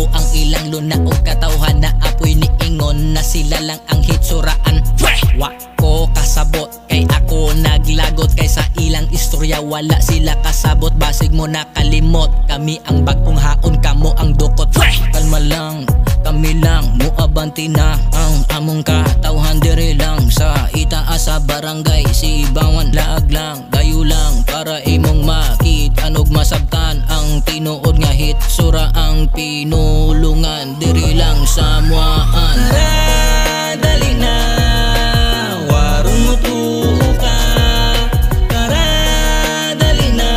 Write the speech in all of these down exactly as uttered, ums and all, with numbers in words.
ang ilang luna o katawhan na apoy ni ingon na sila lang ang hitsuraan. Wa ko kasabot kay ako naglagot kay sa ilang istorya wala sila kasabot. Basig mo nakalimot kami ang bagong haon kamo ang dukot. Kalma lang kami lang muabanti na ang among katawhan diri lang sa itaas sa barangay si Ibawan. Laag lang gayo lang para imong makita og masabtan ang tinuod nga hitsura ang pinulungan diri lang sa muaan. Tara dali na warung mo tuka, tara dali na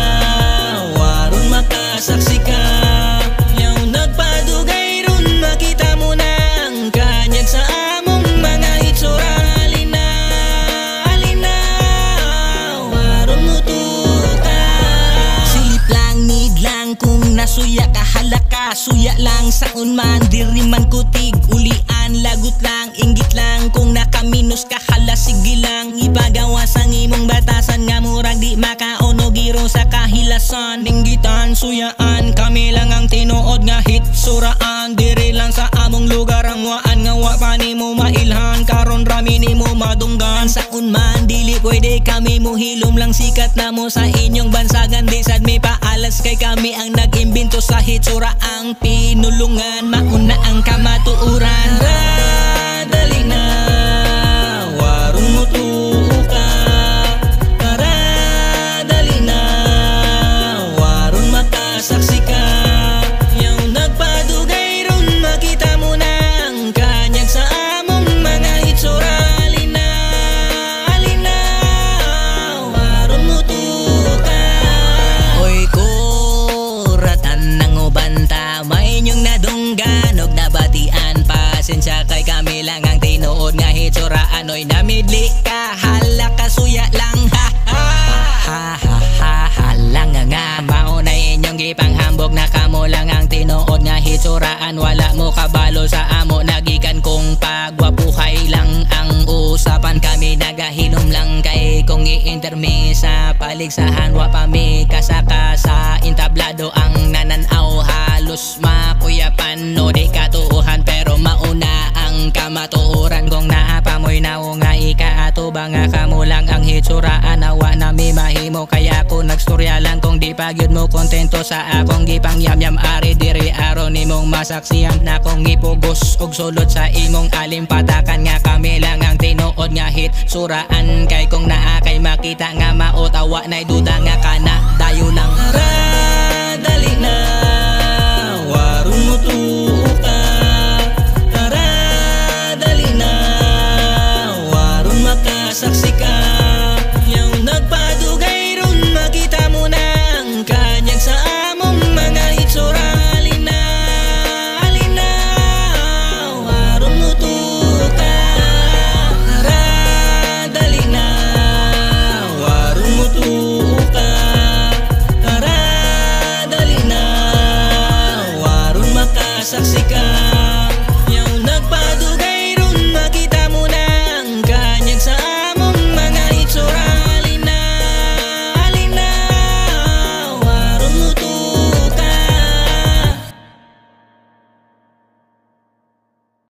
warung makasaksi ka. Yaw nagpadugay ron makita mo na ang kanyag sa among mga hitsura. Alina, alina warung mo tuka. Silip lang need lang kung nasuya ka halaka. Suya lang sa unman diri man kutig ulian. Lagot lang inggit lang kung nakaminos ka hala. Sige lang ipagawa sang imong batasan nga murag di makaono giro sa kahilasan. Dinggitan suyaan kami lang ang tinuod nga hitsuraan diri lang sa among lugar ang waan nga wa pa nimo mailhan karon rami nimo madunggan. Sa unman dili pwede kami mohilom lang sikat na mo sa inyong bansagan. Di sad mi paalas kay kami ang nag-imbento sa hitsura ang pinulungan. Mauna ang kamatuuran. Tara dali na warung mo tuka, tara dali na warung makasaksi ka. Yaw nagpadugay ron makita mo na ang kanyag sa among mga hitsura. Alina, alina warung mo tuka. Oy kuratan ng ubanta may inyong nadunggan og nabatian. Pasensya kay kami lang ang tinuod nga hitsuraan. Oy namidli ka hala kasuya lang ha ha ha ha ha ha lang nga maunay inyong gipanghambog na kamo lang ang tinuod nga hitsuraan. Wala mo kabalo sa amo nagikan kung pagwapuhay lang ang usapan. Kami nagahilom lang kay kung i-intermi sa paligsahan wa pa mi kasaka sa intablado ang nananaw. Halos makuyapan no di katuuhan pero mauna ang kamatuuran. Kung naapamoy na o nga ikaato ba nga kamo lang ang hitsuraan. Awa na mi mahimo kaya ako nagstorya lang kung di pagyud mo kontento sa akong gipang yamyam. Ari diri araw nimong masaksiyan na kong ipugos og sulod sa imong alimpatakan nga kami lang ang tinuod nga hitsuraan. Kay kung naa kay makita nga maotawa na'y duda nga kana dayo lang. Tara dali na warung mo tuka, tara dali na warung makasaksi ka. Yaw nagpadugay ron makita mo na ang kanyag sa among mga hitsura. Alina, alina warung mo tuka, tara dali na warung mo tuka, tara dali na warung makasaksi ka.